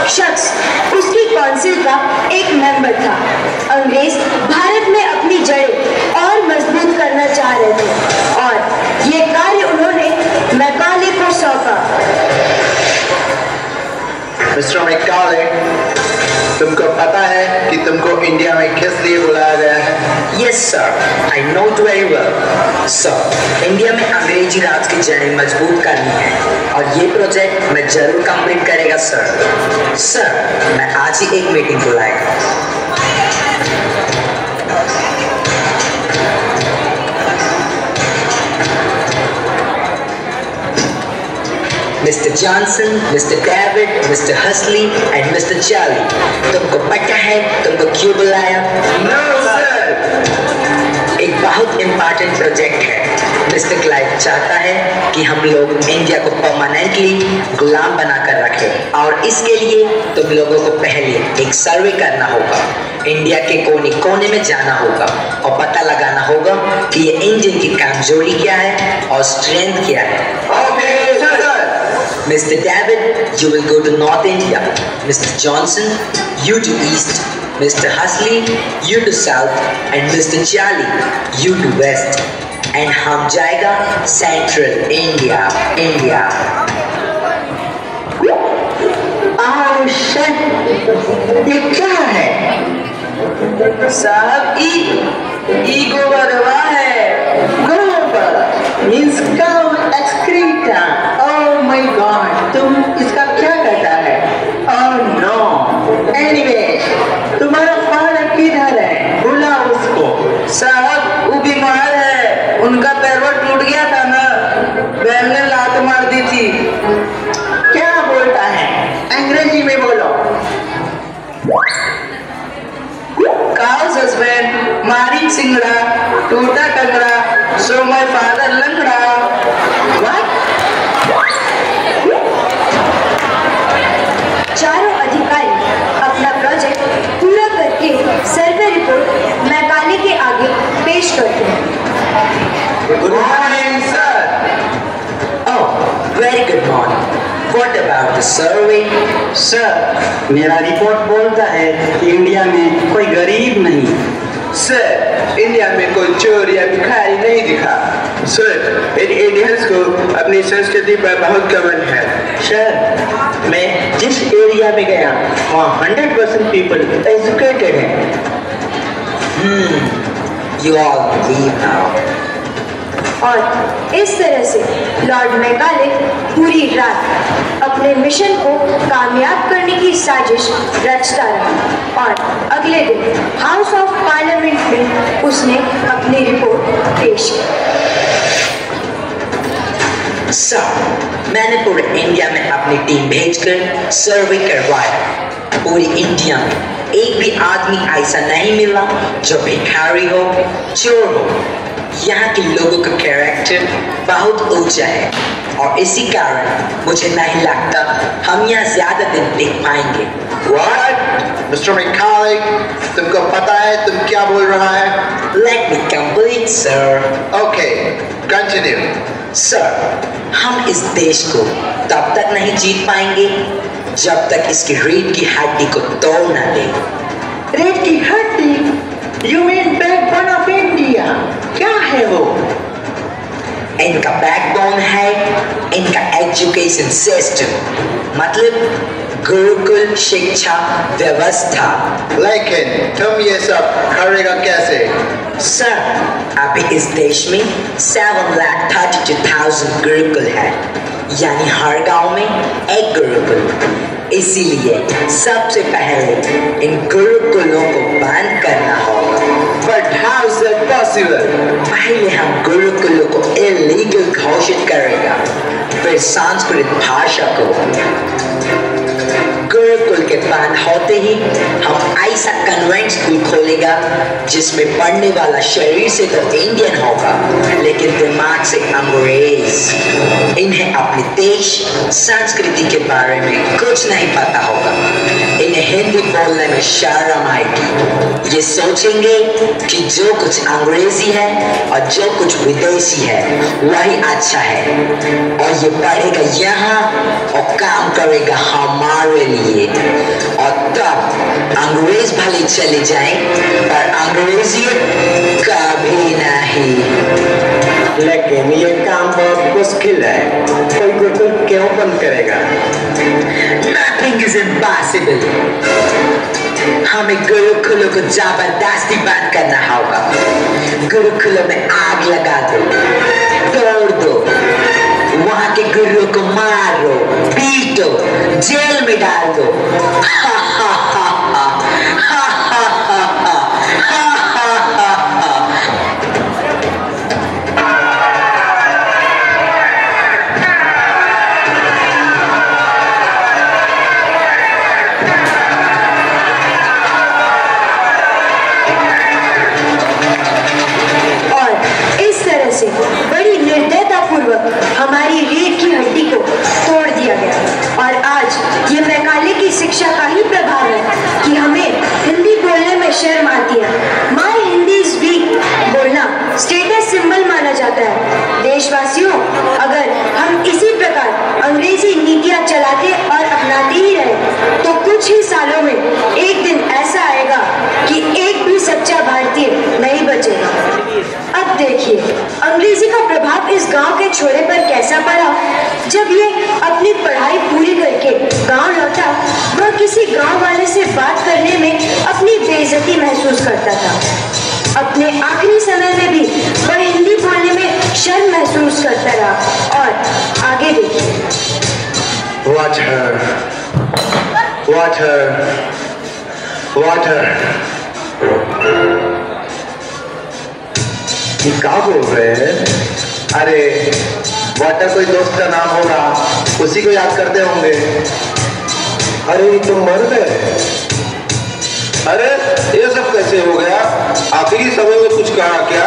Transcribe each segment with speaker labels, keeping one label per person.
Speaker 1: शख्स उसकी काउंसिल का एक मेंबर था। अंग्रेज भारत में अपनी जड़ें और मजबूत करना चाह रहे थे और ये कार्य उन्होंने मैकाले को सौंपा।
Speaker 2: मिस्टर मैकाले, तुमको पता है कि तुमको इंडिया में किस लिए बुलाया गया है?
Speaker 3: Yes sir, I know it very well. Sir, India में अंग्रेजी राज की जड़ें मजबूत करनी है और ये प्रोजेक्ट मैं जरूर कंप्लीट करेगा सर। सर, मैं आज ही एक मीटिंग बुलाएगा। Mister Johnson, Mister David, Mister हसली एंड मिस्टर चार्ली, तुमको पता है तुमको क्यों बुलाया?
Speaker 2: No sir।
Speaker 3: एक बहुत इम्पोर्टेंट प्रोजेक्ट है। मिस्टर क्लाइव चाहता है कि हम लोग इंडिया को परमानेंटली गुलाम बनाकर रखें और इसके लिए तुम लोगों को पहले एक सर्वे करना होगा। इंडिया के कोने कोने में जाना होगा और पता लगाना होगा कि ये इंडियन की कमजोरी क्या है और स्ट्रेंथ क्या है।
Speaker 2: Okay, sir।
Speaker 3: Mr. David, you will go to North India. Mr. Johnson, you to East. Mr. Husley, you to South. And Mr. Charlie, you to West. And हम जाएगा Central India, India.
Speaker 4: Oh shit! ये क्या है? साहब ego Barwa है। गोबर means cow excreta. Oh my God! तुम इसका क्या कहता है? Oh no! Anyway, तुम्हारा फादर किधर है? बुला उसको। साहब वो बीमार है। उनका पैरवा टूट गया था ना, बैल ने लात मार दी थी। क्या बोलता है? अंग्रेजी में बोलो। Cow's husband married सिंगड़ा, टूटा टंगड़ा, so my father लंगड़ा। What?
Speaker 1: चारों अधिकारी अपना प्रोजेक्ट पूरा करके सर्वे रिपोर्ट मैकाले के आगे पेश करते हैं।
Speaker 2: Good morning sir।
Speaker 3: Oh, very good morning. What about the survey?
Speaker 5: Sir, मेरा रिपोर्ट बोलता है कि इंडिया में कोई गरीब नहीं।
Speaker 2: सर, इंडिया में कोई चोर या भिखारी नहीं दिखा। सर, इन इंडियंस को अपनी संस्कृति पर बहुत घमंड है।
Speaker 5: सर, मैं जिस एरिया में गया वहाँ 100% पीपल एजुकेटेड हैं।
Speaker 3: You all leave now.
Speaker 1: और इस तरह से लॉर्ड मैकाले पूरी रात अपने मिशन को कामयाब करने की साजिश रचता रहा और अगले दिन हाउस ऑफ पार्लियामेंट में उसने अपनी रिपोर्ट पेश की।
Speaker 3: सर, मैंने पूरे इंडिया में अपनी टीम भेजकर सर्वे करवाया। पूरी इंडिया में एक भी आदमी ऐसा नहीं मिला जो भिखारी हो, चोर हो। यहाँ के लोगों का कैरेक्टर बहुत ऊंचा है और इसी कारण मुझे नहीं लगता हम यहाँ ज्यादा दिन टिक पाएंगे।
Speaker 2: What? Mr. Macaulay, तुमको पता है तुम क्या बोल रहा है?
Speaker 3: Let me complete, sir.
Speaker 2: Okay, continue.
Speaker 3: Sir, हम इस देश को तब तक नहीं जीत पाएंगे जब तक इसकी रीढ़ की हड्डी को तोड़ न दें।
Speaker 4: रीढ़ की हड्डी? You mean backbone of India? क्या है वो?
Speaker 3: इनका बैकबोन है इनका एजुकेशन सिस्टम, मतलब गुरुकुल शिक्षा व्यवस्था।
Speaker 2: लेकिन तुम ये सब करेगा कैसे?
Speaker 3: सर, अभी इस देश में 7,32,000 गुरुकुल है, यानी हर गांव में एक गुरुकुल। इसीलिए सबसे पहले इन गुरुकुलों को बंद करना होगा।
Speaker 2: But how is that possible?
Speaker 3: पहले हम गुरुकुलों को इलीगल घोषित करेगा, फिर संस्कृत भाषा को। गुरुकुल के बंद होते ही हम ऐसा कन्वेंट स्कूल खोलेगा जिसमें पढ़ने वाला शरीर से तो इंडियन होगा लेकिन दिमाग से अंग्रेज। इन्हें अपने देश संस्कृति के बारे में कुछ नहीं पता होगा। इन्हें हिंदी बोलने में शर्म आएगी। ये सोचेंगे कि जो कुछ अंग्रेजी है और जो कुछ विदेशी है वही अच्छा है, और ये पढ़ेगा यहाँ और काम करेगा हमारे लिए, और तब अंग्रेज भले चले जाएं पर अंग्रेजी कभी नहीं।
Speaker 5: लेकिन ये काम बहुत मुश्किल है, कोई गुरुकुल क्यों बंद करेगा?
Speaker 3: Nothing is impossible. हमें गुरुकुलों को जबरदस्ती बंद करना होगा। गुरुकुलों में आग लगा दो, तोड़ दो, वहाँ के गुरुओं को मारो, पीटो, जेल में डाल दो। हा हा हा हा हा हा हा हा हा हा हा।
Speaker 1: से बड़ी निर्दयतापूर्वक हमारी रीढ़ की हड्डी को तोड़ दिया गया। और आज ये मैकाले की शिक्षा का ही प्रभाव है कि हमें हिंदी बोलने में शर्म आती है। माय हिंदी इज वीक बोलना स्टेटस सिंबल माना जाता है। देशवासियों, अगर हम इसी प्रकार अंग्रेजी नीतियां चलाते और अपनाते ही रहे तो कुछ ही सालों में एक दिन ऐसा आएगा कि एक भी सच्चा भारतीय नहीं बचेगा। अब देखिए अंग्रेजी का प्रभाव इस गांव के छोरे पर कैसा पड़ा। जब ये अपनी पढ़ाई पूरी करके गांव लौटा, वह किसी गांव वाले से बात करने में अपनी बेइज्जती महसूस करता था। अपने आखिरी समय में भी वह हिंदी बोलने में शर्म महसूस करता रहा। और आगे देखिए।
Speaker 5: वाटर ये क्या बोल रहे हैं? अरे वाटर कोई दोस्त का नाम होगा, उसी को याद करते होंगे। अरे ये तो मर गए।
Speaker 2: अरे ये सब कैसे हो गया? आखिरी समय में कुछ कहा क्या?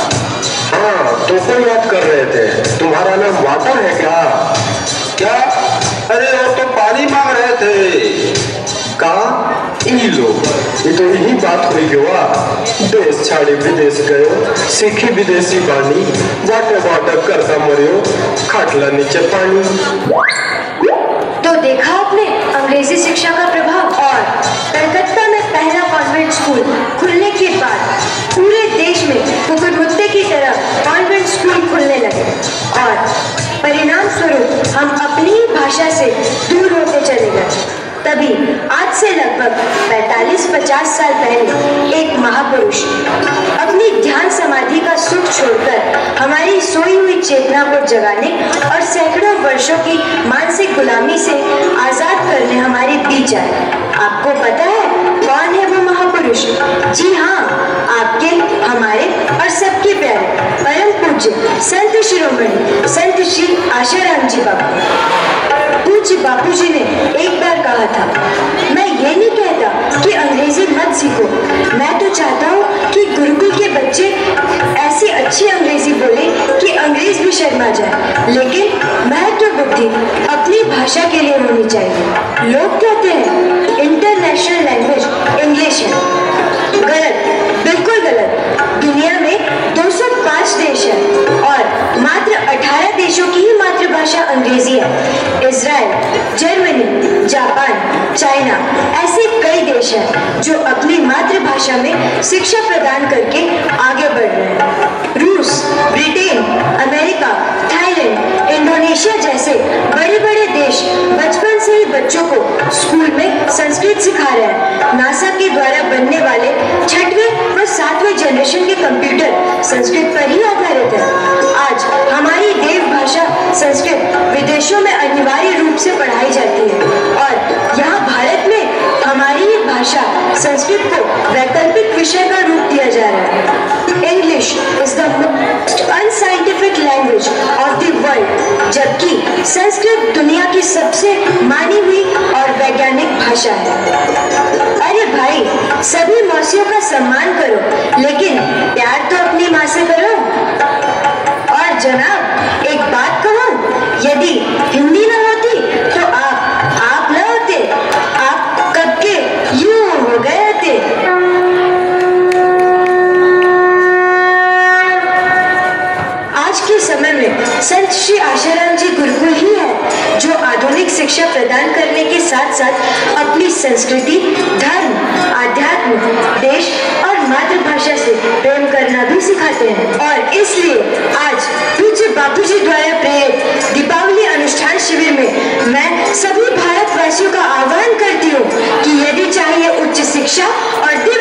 Speaker 5: हाँ, तुमको याद कर रहे थे। तुम्हारा नाम वाटर है क्या?
Speaker 2: क्या? अरे वो तो पानी मांग रहे थे।
Speaker 5: कहा? इन लोग ये तो यही बात हुई हुआ। देश छाड़ी विदेश गयो, सीखी विदेशी बानी, वाटर वाटर करता मरियो, खाटला नीचे पानी।
Speaker 1: तो देखा आपने अंग्रेजी शिक्षा का प्रभाव। और कलकत्ता में पहला कॉन्वेंट स्कूल खुलने के बाद पूरे देश में कुकुरमुत्ते की तरह कॉन्वेंट स्कूल खुलने लगे, और परिणाम स्वरूप हम अपनी ही भाषा से दूर होते चले गए। तभी आज से लगभग 45-50 साल पहले एक महापुरुष अपनी ध्यान समाधि का सुख छोड़कर हमारी सोई हुई चेतना को जगाने और सैकड़ों वर्षों की मानसिक गुलामी से आजाद करने हमारे बीच आए। आपको पता है कौन है वो महापुरुष? जी हाँ, आपके, हमारे और सबके प्यारे परम पूज्य संत शिरोमणि संत श्री आशाराम जी बापू। पूज्य बापू जी ने एक बार कहा था, मैं ये नहीं कहता कि अंग्रेजी मत सीखो, मैं तो चाहता हूँ कि गुरुकुल के बच्चे ऐसी अच्छी अंग्रेजी बोले कि अंग्रेज भी शर्मा जाए, लेकिन महत्व बुद्धि अपनी भाषा के लिए होनी चाहिए। लोग कहते हैं इंटरनेशनल लैंग्वेज इंग्लिश है। गलत, बिल्कुल गलत। दुनिया में 205 देश हैं और मात्र 18 देशों की ही मातृभाषा अंग्रेजी है। इजराइल, जर्मनी, जापान, चाइना ऐसे कई देश हैं जो अपनी मातृभाषा में शिक्षा प्रदान करके आगे बढ़ रहे हैं। रूस, ब्रिटेन, अमेरिका, थाईलैंड, इंडोनेशिया जैसे बड़े बड़े देश बचपन से ही बच्चों को स्कूल में संस्कृत सिखा रहे हैं। नासा के द्वारा बनने वाले 6वें व 7वें जनरेशन के कंप्यूटर संस्कृत पर ही आधारित है। आज हमारी देव भाषा संस्कृत विदेशों में अनिवार्य रूप से पढ़ाई जाती है, और यहाँ भारत में हमारी ही भाषा संस्कृत को वैकल्पिक विषय का रूप दिया जा रहा है। English is the most unscientific language of the world, जबकि संस्कृत दुनिया की सबसे मानी हुई और वैज्ञानिक भाषा है। अरे भाई, सभी मौसियों का सम्मान करो, लेकिन प्यार तो अपनी माँ से करो। और जनाब, एक बात कहूँ, यदि हिंदी न होती तो आप न होते। आप कब के श्री आशाराम जी गुरुकुल ही है जो आधुनिक शिक्षा प्रदान करने के साथ साथ अपनी संस्कृति, धर्म, आध्यात्म, देश और मातृभाषा से प्रेम करना भी सिखाते हैं। और इसलिए आज पूज्य बापूजी द्वारा प्रेरित दीपावली अनुष्ठान शिविर में मैं सभी भारतवासियों का आह्वान करती हूँ कि यदि चाहिए उच्च शिक्षा और